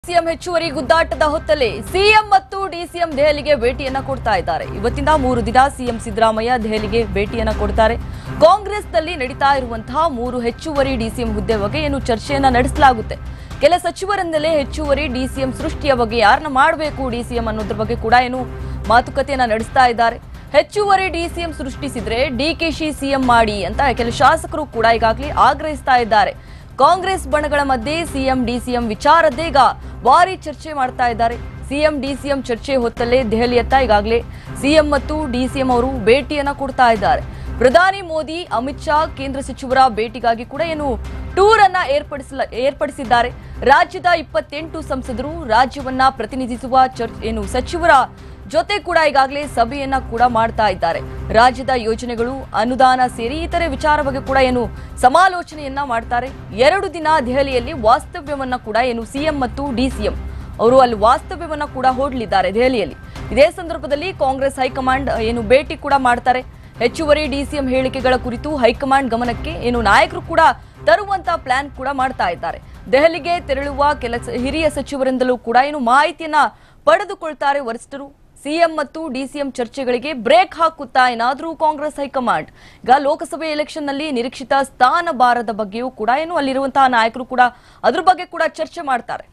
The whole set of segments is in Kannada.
ಸಿಎಂ ಹೆಚ್ಚುವರಿ ಗುದ್ದಾಟದ ಹೊತ್ತಲೇ ಸಿಎಂ ಮತ್ತು ಡಿಸಿಎಂ ದೆಹಲಿಗೆ ಭೇಟಿಯನ್ನ ಕೊಡ್ತಾ ಇದ್ದಾರೆ. ಇವತ್ತಿಂದ 3 ದಿನ ಸಿಎಂ ಸಿದ್ದರಾಮಯ್ಯ ದೆಹಲಿಗೆ ಭೇಟಿಯನ್ನ ಕೊಡ್ತಾರೆ. ಕಾಂಗ್ರೆಸ್ನಲ್ಲಿ ನಡೀತಾ ಇರುವಂತಹ 3 ಹೆಚ್ಚುವರಿ ಡಿಸಿಎಂ ಹುದ್ದೆ ಬಗ್ಗೆ ಏನು ಚರ್ಚೆಯನ್ನ ನಡೆಸಲಾಗುತ್ತೆ. ಕೆಲ ಸಚಿವರಿಂದಲೇ ಹೆಚ್ಚುವರಿ ಡಿಸಿಎಂ ಸೃಷ್ಟಿಯ ಬಗ್ಗೆ ಯಾರನ್ನ ಮಾಡಬೇಕು ಡಿಸಿಎಂ ಅನ್ನೋದ್ರ ಬಗ್ಗೆ ಕೂಡ ಏನು ಮಾತುಕತೆಯನ್ನ ನಡೆಸ್ತಾ ಇದ್ದಾರೆ. ಹೆಚ್ಚುವರಿ ಡಿಸಿಎಂ ಸೃಷ್ಟಿಸಿದ್ರೆ ಡಿಕೆಶಿ ಸಿಎಂ ಮಾಡಿ ಅಂತ ಕೆಲ ಶಾಸಕರು ಕೂಡ ಈಗಾಗಲೇ ಆಗ್ರಹಿಸ್ತಾ ಇದ್ದಾರೆ. ಕಾಂಗ್ರೆಸ್ ಬಣಗಳ ಮಧ್ಯೆ ಸಿಎಂ ಡಿಸಿಎಂ ವಿಚಾರದ್ದೇಗ ಭಾರಿ ಚರ್ಚೆ ಮಾಡ್ತಾ ಇದ್ದಾರೆ. ಸಿಎಂ ಡಿಸಿಎಂ ಚರ್ಚೆ ಹೊತ್ತಲ್ಲೇ ದೆಹಲಿಯತ್ತ ಈಗಾಗಲೇ ಸಿಎಂ ಮತ್ತು ಡಿಸಿಎಂ ಅವರು ಭೇಟಿಯನ್ನ ಕೊಡ್ತಾ ಇದ್ದಾರೆ. ಪ್ರಧಾನಿ ಮೋದಿ ಅಮಿತ್ ಶಾ ಕೇಂದ್ರ ಸಚಿವರ ಭೇಟಿಗಾಗಿ ಕೂಡ ಏನು ಟೂರ್ ಅನ್ನ ಏರ್ಪಡಿಸಿದ್ದಾರೆ. ರಾಜ್ಯದ 28 ಸಂಸದರು ರಾಜ್ಯವನ್ನ ಪ್ರತಿನಿಧಿಸುವ ಸಚಿವರ ಜೊತೆ ಕೂಡ ಈಗಾಗಲೇ ಸಭೆಯನ್ನ ಕೂಡ ಮಾಡ್ತಾ ಇದ್ದಾರೆ. ರಾಜ್ಯದ ಯೋಜನೆಗಳು, ಅನುದಾನ ಸೇರಿ ಇತರೆ ವಿಚಾರ ಬಗ್ಗೆ ಕೂಡ ಏನು ಸಮಾಲೋಚನೆಯನ್ನ ಮಾಡ್ತಾರೆ. 2 ದಿನ ದೆಹಲಿಯಲ್ಲಿ ವಾಸ್ತವ್ಯವನ್ನ ಕೂಡ ಏನು ಸಿಎಂ ಮತ್ತು ಡಿಸಿಎಂ ಅವರು ಅಲ್ಲಿ ವಾಸ್ತವ್ಯವನ್ನ ಕೂಡ ಹೂಡಲಿದ್ದಾರೆ ದೆಹಲಿಯಲ್ಲಿ. ಇದೇ ಸಂದರ್ಭದಲ್ಲಿ ಕಾಂಗ್ರೆಸ್ ಹೈಕಮಾಂಡ್ ಏನು ಭೇಟಿ ಕೂಡ ಮಾಡ್ತಾರೆ. ಹೆಚ್ಚುವರಿ ಡಿಸಿಎಂ ಹೇಳಿಕೆಗಳ ಕುರಿತು ಹೈಕಮಾಂಡ್ ಗಮನಕ್ಕೆ ಏನು ನಾಯಕರು ಕೂಡ ತರುವಂತ ಪ್ಲಾನ್ ಕೂಡ ಮಾಡ್ತಾ ಇದ್ದಾರೆ. ದೆಹಲಿಗೆ ತೆರಳುವ ಕೆಲ ಹಿರಿಯ ಸಚಿವರಿಂದಲೂ ಕೂಡ ಏನು ಮಾಹಿತಿಯನ್ನ ಪಡೆದುಕೊಳ್ತಾರೆ ವರಿಷ್ಠರು. ಸಿಎಂ ಮತ್ತು ಡಿಸಿಎಂ ಚರ್ಚೆಗಳಿಗೆ ಬ್ರೇಕ್ ಹಾಕುತ್ತಾ ಏನಾದರೂ ಕಾಂಗ್ರೆಸ್ ಹೈಕಮಾಂಡ್ ಈಗ ಲೋಕಸಭೆ ಎಲೆಕ್ಷನ್ ನಲ್ಲಿ ನಿರೀಕ್ಷಿತ ಸ್ಥಾನ ಬಾರದ ಬಗ್ಗೆಯೂ ಕೂಡ ಏನು ಅಲ್ಲಿರುವಂತಹ ನಾಯಕರು ಕೂಡ ಅದ್ರ ಬಗ್ಗೆ ಕೂಡ ಚರ್ಚೆ ಮಾಡ್ತಾರೆ.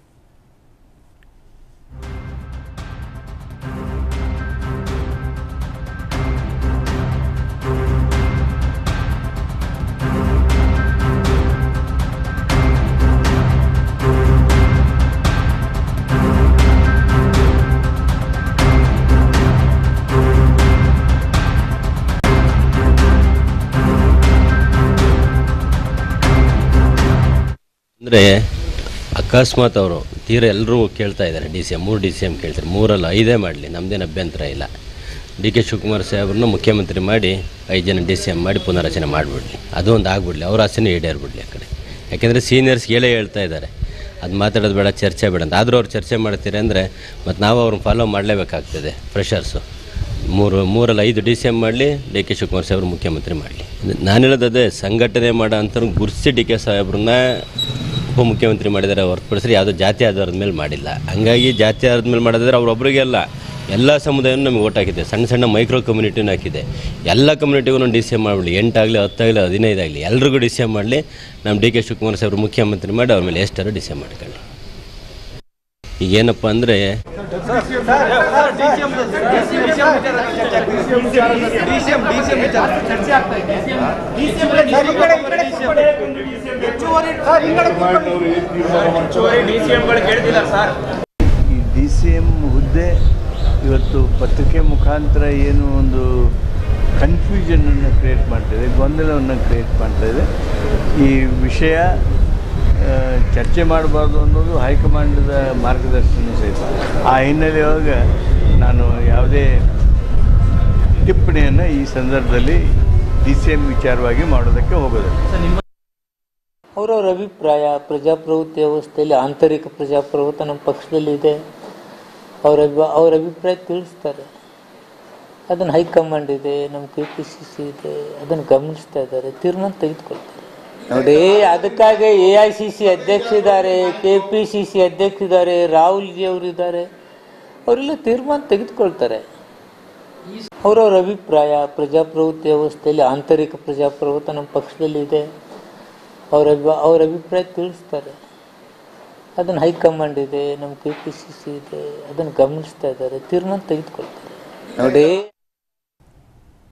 ಅಂದರೆ ಅಕಸ್ಮಾತ್ ಅವರು ತೀರ ಎಲ್ಲರೂ ಕೇಳ್ತಾ ಇದ್ದಾರೆ ಡಿಸಿಎಂ 3 ಡಿಸಿಎಂ ಕೇಳ್ತಾರೆ. 3 ಅಲ್ಲ 5 ಮಾಡಲಿ, ನಮ್ಮದೇನು ಅಭ್ಯಂತರ ಇಲ್ಲ. ಡಿ.ಕೆ. ಶಿವಕುಮಾರ್ ಸಾಹೇಬ್ರನ್ನ ಮುಖ್ಯಮಂತ್ರಿ ಮಾಡಿ 5 ಜನ ಡಿಸಿಎಂ ಮಾಡಿ ಪುನರಚನೆ ಮಾಡಿಬಿಡ್ಲಿ, ಅದು ಒಂದು ಆಗ್ಬಿಡ್ಲಿ, ಅವ್ರ ಆಸೆನೇ ಈಡೇರ್ಬಿಡ್ಲಿ ಆ ಕಡೆ. ಯಾಕೆಂದರೆ ಸೀನಿಯರ್ಸ್ ಹೇಳ್ತಾ ಇದ್ದಾರೆ ಅದು ಮಾತಾಡೋದು ಬೇಡ, ಚರ್ಚೆ ಬೇಡ ಅಂತ. ಆದರೂ ಅವ್ರು ಚರ್ಚೆ ಮಾಡ್ತೀರಿ ಅಂದರೆ ಮತ್ತು ನಾವು ಅವ್ರನ್ನ ಫಾಲೋ ಮಾಡಲೇಬೇಕಾಗ್ತದೆ. ಫ್ರೆಷರ್ಸು 3 ಅಲ್ಲ 5 ಡಿಸಿಎಂ ಮಾಡಲಿ, ಡಿ.ಕೆ. ಶಿವಕುಮಾರ್ ಸಾಹೇಬ್ರು ಮುಖ್ಯಮಂತ್ರಿ ಮಾಡಲಿ. ನಾನು ಹೇಳೋದೇ ಸಂಘಟನೆ ಮಾಡೋ ಅಂತ ಗುರುಸಿ ಡಿ.ಕೆ. ಸಾಹೇಬ್ರನ್ನ ಉಪಮುಖ್ಯಮಂತ್ರಿ ಮಾಡಿದ್ದಾರೆ ಹೊರತುಪಡಿಸಿ ಯಾವುದೋ ಜಾತಿ ಆಧಾರದ ಮೇಲೆ ಮಾಡಿಲ್ಲ. ಹಂಗಾಗಿ ಜಾತಿ ಆಧಾರದ ಮೇಲೆ ಮಾಡೋದಾದ್ರೆ ಅವ್ರೊಬ್ಬರಿಗೆ ಅಲ್ಲ, ಎಲ್ಲ ಸಮುದಾಯನೂ ನಮಗೆ ಓಟ್ ಹಾಕಿದೆ. ಸಣ್ಣ ಸಣ್ಣ ಮೈಕ್ರೋ ಕಮ್ಯುನಿಟಿನೂ ಹಾಕಿದೆ. ಎಲ್ಲ ಕಮ್ಯುನಿಟಿಗೂ ನಾವು ಡಿಸಿಎಂ ಮಾಡಲಿ, 8 ಆಗಲಿ 10 ಆಗಲಿ 15 ಆಗಲಿ ಎಲ್ರಿಗೂ ಡಿಸಿಎಂ ಮಾಡಲಿ. ನಮ್ಮ ಡಿ.ಕೆ. ಶಿವಕುಮಾರ್ ಸಾಹೇಬ್ರು ಮುಖ್ಯಮಂತ್ರಿ ಮಾಡಿ ಅವ್ರ ಮೇಲೆ ಎಷ್ಟಾರು ಡಿಸಿಎಂ ಮಾಡ್ಕೊಳ್ಳಿ. ಈಗೇನಪ್ಪ ಅಂದರೆ ಡಿಸಿಎಂ ಹುದ್ದೆ ಇವತ್ತು ಪತ್ರಿಕೆ ಮುಖಾಂತರ ಏನು ಒಂದು ಕನ್ಫ್ಯೂಷನನ್ನು ಕ್ರಿಯೇಟ್ ಮಾಡ್ತಾಯಿದೆ, ಗೊಂದಲವನ್ನು ಕ್ರಿಯೇಟ್ ಮಾಡ್ತಾಯಿದೆ. ಈ ವಿಷಯ ಚರ್ಚೆ ಮಾಡಬಾರ್ದು ಅನ್ನೋದು ಹೈಕಮಾಂಡದ ಮಾರ್ಗದರ್ಶನ ಸಹಿತ. ಆ ಹಿನ್ನೆಲೆಯೊಳಗೆ ನಾನು ಯಾವುದೇ ಟಿಪ್ಪಣಿಯನ್ನು ಈ ಸಂದರ್ಭದಲ್ಲಿ ಡಿಸಿಎಂ ವಿಚಾರವಾಗಿ ಮಾಡೋದಕ್ಕೆ ಹೋಗೋದಿಲ್ಲ. ಅವರವರ ಅಭಿಪ್ರಾಯ, ಪ್ರಜಾಪ್ರಭುತ್ವ ವ್ಯವಸ್ಥೆಯಲ್ಲಿ ಆಂತರಿಕ ಪ್ರಜಾಪ್ರಭುತ್ವ ನಮ್ಮ ಪಕ್ಷದಲ್ಲಿ ಇದೆ. ಅವರ ಅಭಿಪ್ರಾಯ ತಿಳಿಸ್ತಾರೆ. ಅದನ್ನು ಹೈಕಮಾಂಡ್ ಇದೆ, ನಮ್ಮ KPCC ಇದೆ, ಅದನ್ನು ಗಮನಿಸ್ತಾ ಇದ್ದಾರೆ, ತೀರ್ಮಾನ ತೆಗೆದುಕೊಳ್ತಾರೆ. ನೋಡಿ, ಅದಕ್ಕಾಗಿ AICC ಅಧ್ಯಕ್ಷ ಇದ್ದಾರೆ, KPCC ಅಧ್ಯಕ್ಷ ಇದ್ದಾರೆ, ರಾಹುಲ್ ಜಿ ಅವರು ಇದ್ದಾರೆ, ಅವರೆಲ್ಲ ತೀರ್ಮಾನ ತೆಗೆದುಕೊಳ್ತಾರೆ. ಅವರವರ ಅಭಿಪ್ರಾಯ, ಪ್ರಜಾಪ್ರಭುತ್ವ ವ್ಯವಸ್ಥೆಯಲ್ಲಿ ಆಂತರಿಕ ಪ್ರಜಾಪ್ರಭುತ್ವ ನಮ್ಮ ಪಕ್ಷದಲ್ಲಿ ಇದೆ. ಅವರ ಅಭಿಪ್ರಾಯ ತಿಳಿಸ್ತಾರೆ. ಅದನ್ನು ಹೈಕಮಾಂಡ್ ಇದೆ, ನಮ್ಮ KPCC ಇದೆ, ಅದನ್ನು ಗಮನಿಸ್ತಾ ಇದ್ದಾರೆ, ತೀರ್ಮಾನ ತೆಗೆದುಕೊಳ್ತಾರೆ. ನೋಡಿ.